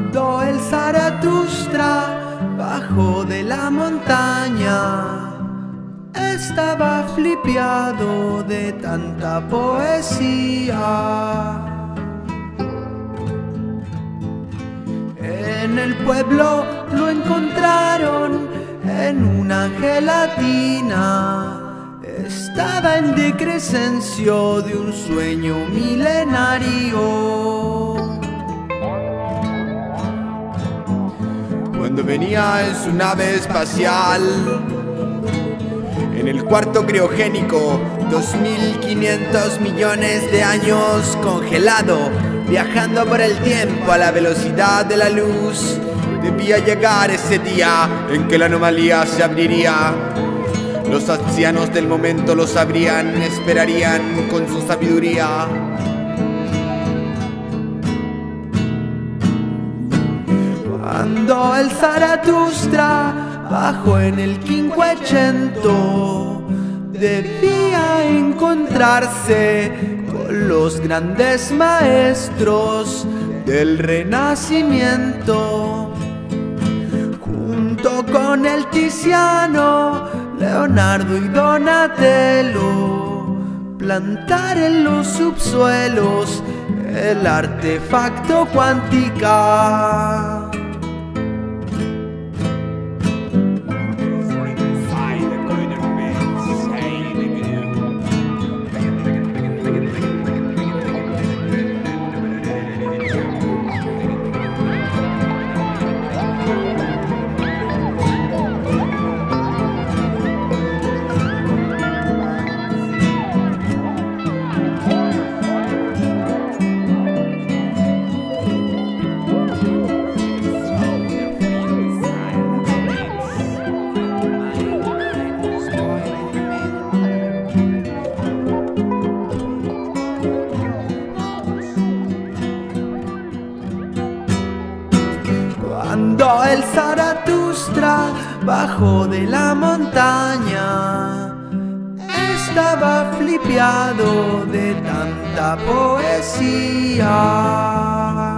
Cuando el Zaratustra bajó de la montaña, estaba flipeado de tanta poesía. En el pueblo lo encontraron en una gelatina. Estaba en decrescencio de un sueño milenario. Cuando venía en su nave espacial, en el cuarto criogénico, 2500 millones de años congelado, viajando por el tiempo a la velocidad de la luz, debía llegar ese día en que la anomalía se abriría. Los ancianos del momento lo sabrían, esperarían con su sabiduría. Cuando el Zaratustra bajó en el 500, debía encontrarse con los grandes maestros del Renacimiento. Junto con el Tiziano, Leonardo y Donatello, plantar en los subsuelos el artefacto cuántica. Cuando el Zaratustra bajó de la montaña, estaba flipeado de tanta poesía.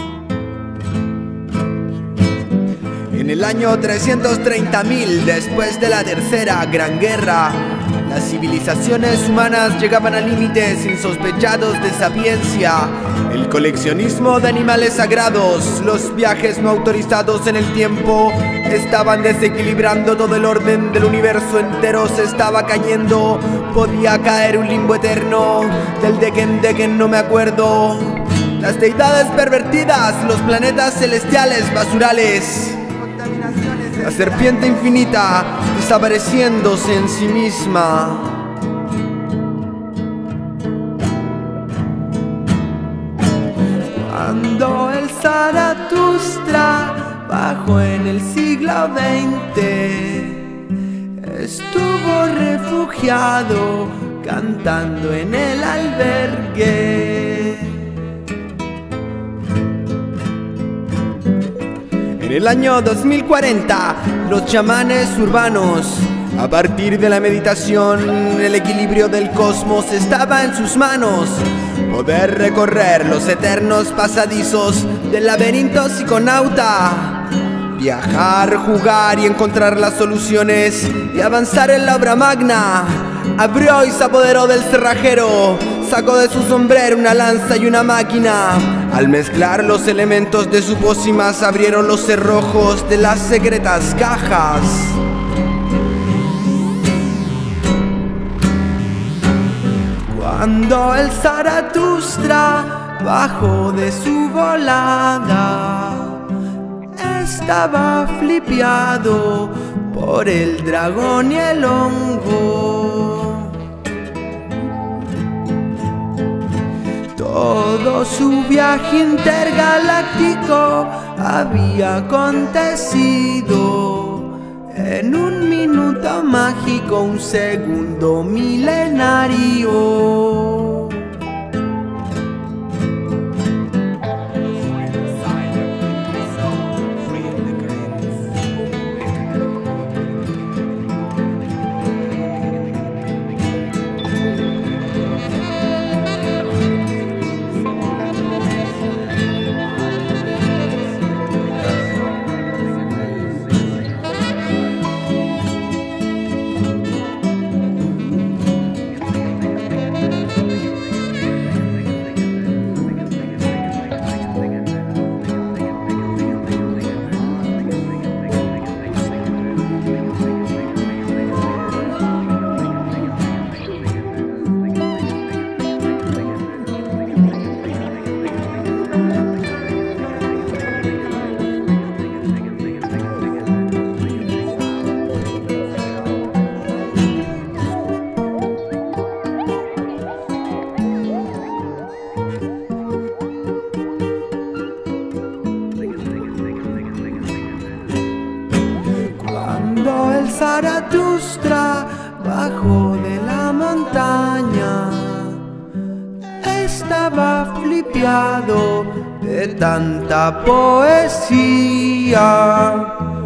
En el año 330.000, después de la tercera gran guerra, las civilizaciones humanas llegaban a límites insospechados de sapiencia. El coleccionismo de animales sagrados, los viajes no autorizados en el tiempo, estaban desequilibrando todo el orden del universo entero. Se estaba cayendo, podía caer un limbo eterno. Del Decken no me acuerdo. Las deidades pervertidas, los planetas celestiales basurales, la serpiente infinita desapareciéndose en sí misma. Cuando el Zaratustra bajó en el siglo XX, estuvo refugiado cantando en el albergue. En el año 2040, los chamanes urbanos, a partir de la meditación, el equilibrio del cosmos estaba en sus manos. Poder recorrer los eternos pasadizos del laberinto psiconauta, viajar, jugar y encontrar las soluciones y avanzar en la obra magna. Abrió y se apoderó del cerrajero, sacó de su sombrero una lanza y una máquina. Al mezclar los elementos de su pócima, se abrieron los cerrojos de las secretas cajas. Cuando el Zaratustra bajó de su volada, estaba flipeado por el dragón y el hongo. Todo su viaje intergaláctico había acontecido en un minuto mágico, un segundo milenario. Zaratustra bajo de la montaña estaba flipeado de tanta poesía.